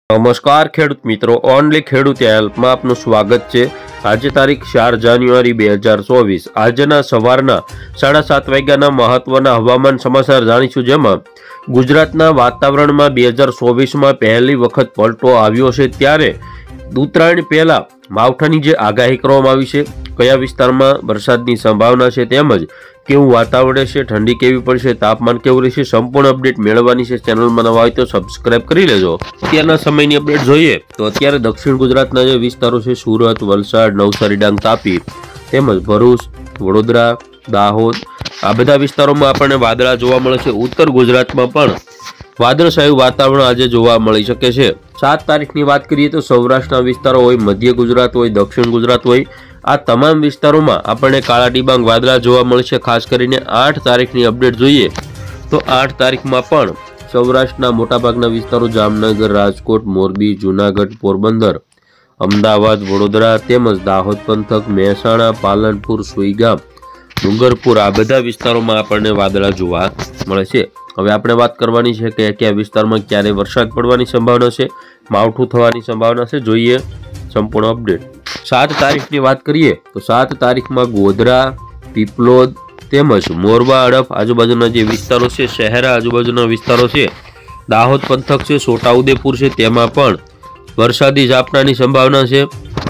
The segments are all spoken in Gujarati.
નમસ્કાર ખેડૂત મિત્રો, ઓનલી ખેડૂત હેલ્પમાં આપનું સ્વાગત છે। આજે તારીખ 4 જાન્યુઆરી 2024 આજના સવારના 7:30 વાગ્યાના મહત્વના હવામાન સમાચાર જાણીશું, જેમાં ગુજરાતના વાતાવરણમાં 2024માં પહેલી વખત પલટો આવ્યો છે। ત્યારે ઉત્તરાયણ પહેલા માવઠાની જે આગાહી કરવામાં આવી છે, કયા વિસ્તારમાં વરસાદની સંભાવના છે, તેમજ કેવું વાતાવરણ છે, ઠંડી કેવી પડશે, તાપમાન કેવું રહેશે, સંપૂર્ણ અપડેટ મેળવવાની છે। ચેનલમાં નવા હોય તો સબસ્ક્રાઇબ કરી લેજો। અત્યારના સમયની અપડેટ જોઈએ તો અત્યારે દક્ષિણ ગુજરાતના જે વિસ્તારો છે, સુરત, વલસાડ, નવસારી, ડાંગ, તાપી તેમજ ભરૂચ, વડોદરા, દાહોદ, આ બધા વિસ્તારોમાં આપણને વાદળા જોવા મળે છે। ઉત્તર ગુજરાતમાં પણ વાદળછાયું વાતાવરણ આજે જોવા મળી શકે છે। 7 તારીખની વાત કરીએ તો સૌરાષ્ટ્રના વિસ્તારો હોય, મધ્ય ગુજરાત હોય, દક્ષિણ ગુજરાત હોય, આ તમામ વિસ્તારોમાં આપણને કાળા ડિબાંગ વાદળા જોવા મળશે। ખાસ કરીને 8 તારીખની અપડેટ જોઈએ તો 8 તારીખમાં પણ સૌરાષ્ટ્રના મોટાભાગના વિસ્તારો જામનગર, રાજકોટ, મોરબી, જૂનાગઢ, પોરબંદર, અમદાવાદ, વડોદરા તેમજ દાહોદ પંથક, મહેસાણા, પાલનપુર, સુઈગામ, ડુંગરપુર, આ બધા વિસ્તારોમાં આપણને વાદળા જોવા મળે છે। હવે આપણે વાત કરવાની છે કે કયા વિસ્તારમાં ક્યારે વરસાદ પડવાની સંભાવના છે, માવઠું થવાની સંભાવના છે, જોઈએ સંપૂર્ણ અપડેટ। 7 તારીખની વાત કરીએ તો 7 તારીખમાં ગોધરા, પીપલોદ તેમજ મોરબા, હડફ આજુબાજુના જે વિસ્તારો છે, શહેરા આજુબાજુના વિસ્તારો છે, દાહોદ પંથક છે, છોટાઉદેપુર છે, તેમાં પણ વરસાદી ઝાપટાની સંભાવના છે।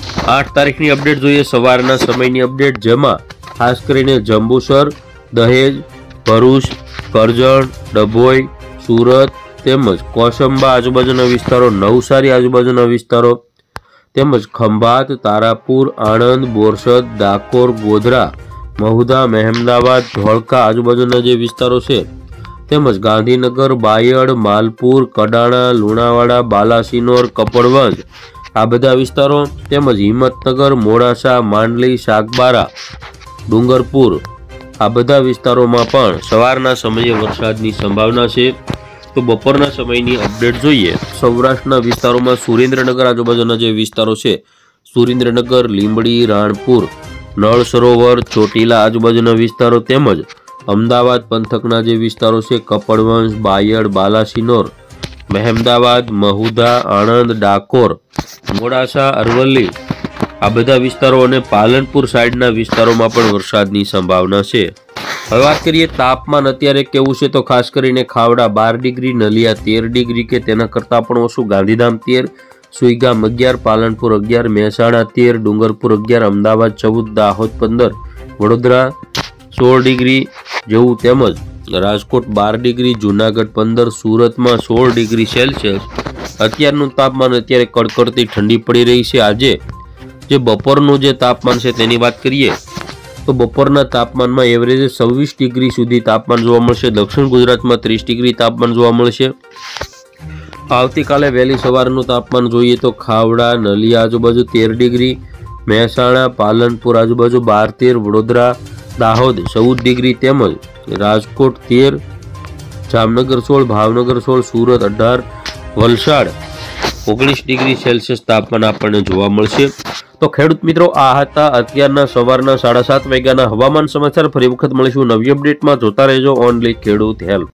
8 તારીખની અપડેટ જોઈએ, સવારના સમયની અપડેટ, જેમાં ખાસ કરીને જંબુસર, દહેજ, ભરૂચ, કરજણ, ડભોઈ, સુરત તેમજ કોસંબા આજુબાજુના વિસ્તારો, નવસારી આજુબાજુના વિસ્તારો તેમજ ખંભાત, તારાપુર, આણંદ, બોરસદ, ડાકોર, ગોધરા, મહુધા, મહેમદાવાદ, ધોળકા આજુબાજુના જે વિસ્તારો છે, તેમજ ગાંધીનગર, બાયડ, માલપુર, કડાણા, લુણાવાડા, બાલાસિનોર, કપડવંજ, આ બધા વિસ્તારો તેમજ હિંમતનગર, મોડાસા, માંડલી, સાગબારા, ડુંગરપુર, આ બધા વિસ્તારોમાં પણ સવારના સમયે વરસાદની સંભાવના છે। તો બપોરના સમયની અપડેટ જોઈએ, સૌરાષ્ટ્રના વિસ્તારોમાં સુરેન્દ્રનગર આજુબાજુના જે વિસ્તારો છે, સુરેન્દ્રનગર, લીંબડી, રાણપુર, નળ સરોવર, ચોટીલા આજુબાજુના વિસ્તારો તેમજ અમદાવાદ પંથકના જે વિસ્તારો છે, કપડવંજ, બાયડ, બાલાસિનોર, મહેમદાવાદ, મહુધા, આણંદ, ડાકોર, મોડાસા, અરવલ્લી, આ બધા વિસ્તારો અને પાલનપુર સાઈડના વિસ્તારોમાં પણ વરસાદની સંભાવના છે। હવે વાત કરીએ તાપમાન અત્યારે કેવું છે તો ખાસ કરીને ખાવડા 12 ડિગ્રી, નલિયા 13 ડિગ્રી કે તેના કરતાં પણ ઓછું, ગાંધીધામ 13, સુઈગામ 11, પાલનપુર 11, મહેસાણા 13, ડુંગરપુર 11, અમદાવાદ 14, દાહોદ 15, વડોદરા 16 ડિગ્રી જેવું તેમજ રાજકોટ 12 ડિગ્રી, જૂનાગઢ 15, સુરતમાં 16 ડિગ્રી સેલ્સિયસ અત્યારનું તાપમાન। અત્યારે કડકડતી ઠંડી પડી રહી છે। આજે જે બપોરનું જે તાપમાન છે તેની વાત કરીએ તો બપોરના તાપમાનમાં એવરેજ 26 ડિગ્રી સુધી તાપમાન જોવા મળશે। દક્ષિણ ગુજરાતમાં 30 ડિગ્રી તાપમાન જોવા મળશે। આવતીકાલે વહેલી સવારનું તાપમાન જોઈએ તો ખાવડા, નલિયા આજુબાજુ 13 ડિગ્રી, મહેસાણા, પાલનપુર આજુબાજુ 12-13, વડોદરા, દાહોદ 14 ડિગ્રી તેમજ રાજકોટ 13, જામનગર 16, ભાવનગર 16, સુરત 18, વલસાડ 19 ડિગ્રી સેલ્સિયસ તાપમાન આપણને જોવા મળશે। તો ખેડૂત મિત્રો, આ હતા અત્યારના સવારના 7:30 વાગ્યાના હવામાન સમાચાર। ફરી વખત મળીશું નવી અપડેટમાં। જોતા રહેજો ઓનલી ખેડૂત હેલ્પ।